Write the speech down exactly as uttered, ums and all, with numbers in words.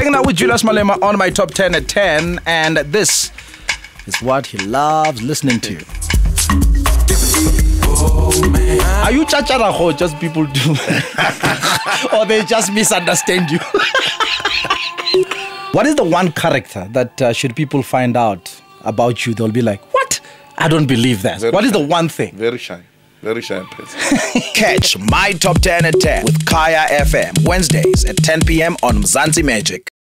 Hanging out with Julius Malema on my top ten at ten, and this is what he loves listening to. Are you chachara or just people do? Or they just misunderstand you? What is the one character that uh, should people find out about you, they'll be like, what? I don't believe that. Very what shy. Is the one thing? Very shy. Very shy person. Catch My Top ten at ten with Kaya F M, Wednesdays at ten p.m. on Mzansi Magic.